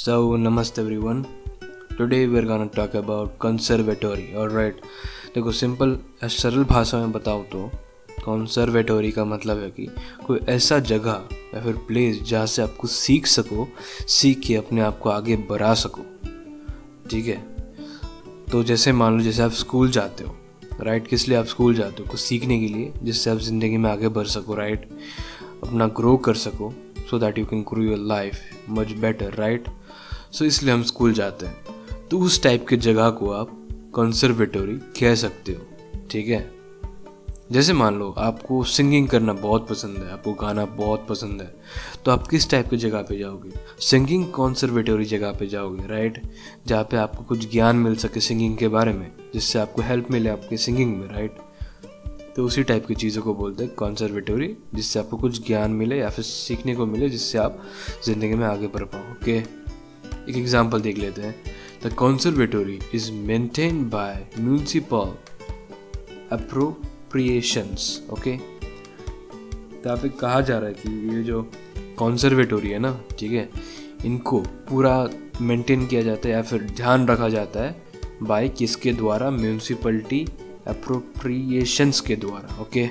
So, namaste everyone. Today we are gonna talk about conservatory. Alright. देखो simple सरल भाषा में बताऊँ तो कंसर्वेटरी का मतलब है कि कोई ऐसा जगह या फिर प्लेस जहाँ से आपको सीख के अपने आप को आगे बढ़ा सको। ठीक है, तो जैसे मान लो जैसे आप स्कूल जाते हो, राइट। किस लिए आप स्कूल जाते हो? कुछ सीखने के लिए, जिससे आप ज़िंदगी में आगे बढ़ सको, राइट। अपना ग्रो कर सको, so that you can grow your life much better, right. So इसलिए हम स्कूल जाते हैं। तो उस टाइप की जगह को आप कंसर्वेटरी कह सकते हो। ठीक है, जैसे मान लो आपको सिंगिंग करना बहुत पसंद है, आपको गाना बहुत पसंद है, तो आप किस टाइप की जगह पे जाओगे? सिंगिंग कंसर्वेटरी जगह पे जाओगे, राइट। जहाँ पे आपको कुछ ज्ञान मिल सके सिंगिंग के बारे में, जिससे आपको हेल्प मिले आपके सिंगिंग में, राइट। तो उसी टाइप की चीज़ों को बोलते हैं कंसर्वेटरी, जिससे आपको कुछ ज्ञान मिले या फिर सीखने को मिले, जिससे आप ज़िंदगी में आगे बढ़ पाओ। ओके, एक एग्जाम्पल देख लेते हैं। The conservatory is maintained by municipal appropriations. Okay, तो यहाँ पे कहा जा रहा है कि ये जो कंसर्वेटरी है ना, ठीक है, इनको पूरा मेंटेन किया जाता है या फिर ध्यान रखा जाता है बाय किसके द्वारा? म्यूनिसिपलिटी अप्रोप्रिएशंस के द्वारा। ओके,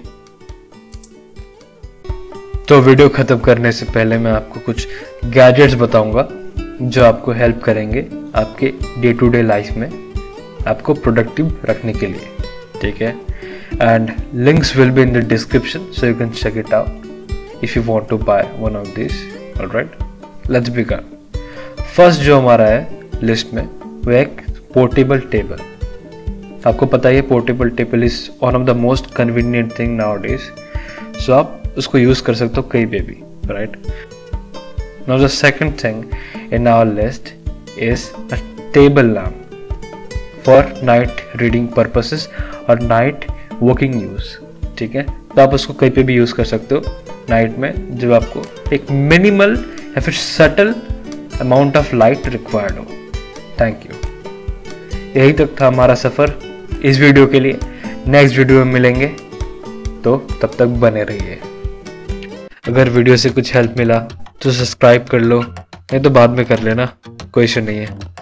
तो वीडियो ख़त्म करने से पहले मैं आपको कुछ गैजेट्स बताऊंगा जो आपको हेल्प करेंगे आपके डे टू डे लाइफ में आपको प्रोडक्टिव रखने के लिए। ठीक है, and links will be in the description, so you can check it out if you want to buy one of this. Alright, let's begin. First जो हमारा है लिस्ट में वो एक पोर्टेबल टेबल। आपको पता है portable table is one of the most convenient thing nowadays, so आप उसको यूज कर सकते हो कहीं पे भी, right. Now the second thing in our list is a table lamp for night reading purposes और night working use। ठीक है, तो आप उसको कहीं पे भी यूज कर सकते हो नाइट में, जब आपको एक मिनिमल या फिर subtle amount of light required हो। Thank you. यही तक था हमारा सफर इस वीडियो के लिए। नेक्स्ट वीडियो में मिलेंगे, तो तब तक बने रहिए। अगर वीडियो से कुछ हेल्प मिला तो सब्सक्राइब कर लो, नहीं तो बाद में कर लेना, कोई इशू नहीं है।